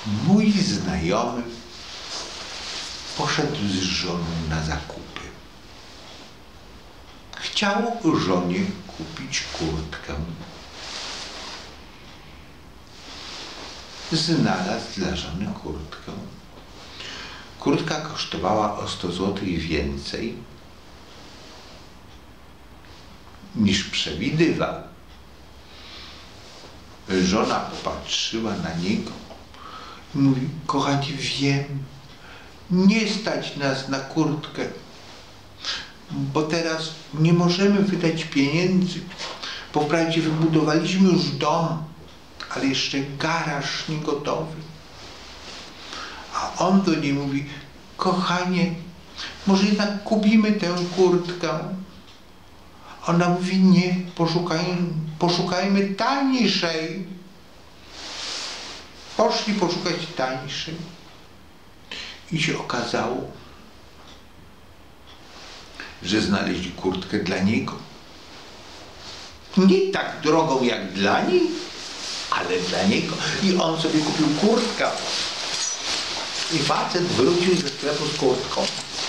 Mój znajomy poszedł z żoną na zakupy. Chciał żonie kupić kurtkę. Znalazł dla żony kurtkę. Kurtka kosztowała o 100 zł więcej niż przewidywał. Żona popatrzyła na niego i mówi: kochanie, wiem, nie stać nas na kurtkę, bo teraz nie możemy wydać pieniędzy. Po wprawdzie wybudowaliśmy już dom, ale jeszcze garaż nie gotowy. A on do niej mówi: kochanie, może jednak kupimy tę kurtkę? Ona mówi: nie, poszukajmy tańszej. Poszli poszukać tańszej. I się okazało, że znaleźli kurtkę dla niego. Nie tak drogą jak dla niej, ale dla niego. I on sobie kupił kurtkę. I facet wrócił ze sklepu z kurtką.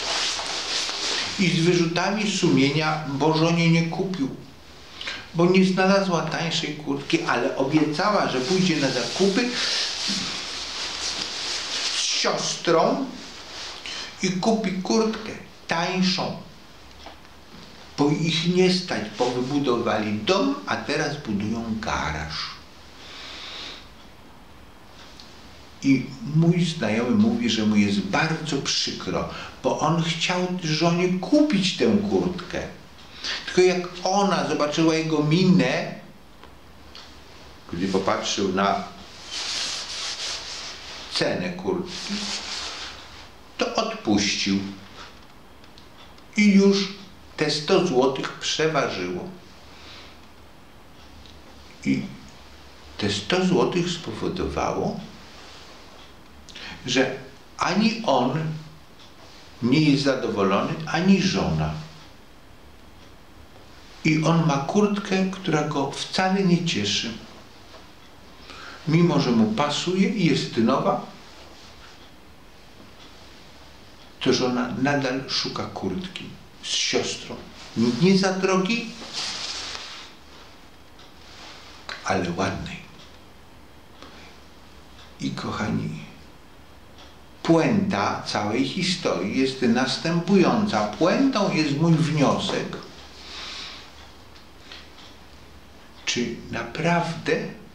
I z wyrzutami sumienia, bo żonie nie kupił. Bo nie znalazła tańszej kurtki, ale obiecała, że pójdzie na zakupy z siostrą i kupi kurtkę tańszą. Bo ich nie stać, bo wybudowali dom, a teraz budują garaż. I mój znajomy mówi, że mu jest bardzo przykro, bo on chciał żonie kupić tę kurtkę. Tylko jak ona zobaczyła jego minę, gdy popatrzył na cenę kurtki, to odpuścił. I już te 100 złotych przeważyło. I te 100 złotych spowodowało, że ani on nie jest zadowolony, ani żona. I on ma kurtkę, która go wcale nie cieszy. Mimo że mu pasuje i jest nowa, to żona nadal szuka kurtki z siostrą. Nie za drogiej, ale ładnej. I kochani, puenta całej historii jest następująca. Puentą jest mój wniosek. Czy naprawdę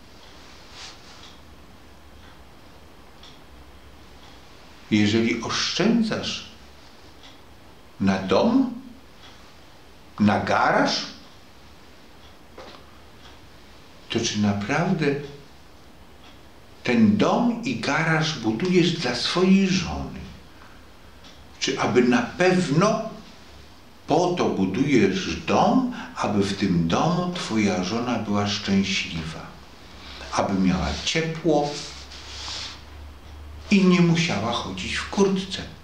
jeżeli oszczędzasz na dom, na garaż, to czy naprawdę ten dom i garaż budujesz dla swojej żony? Czy aby na pewno po to budujesz dom, aby w tym domu twoja żona była szczęśliwa, aby miała ciepło i nie musiała chodzić w kurtce?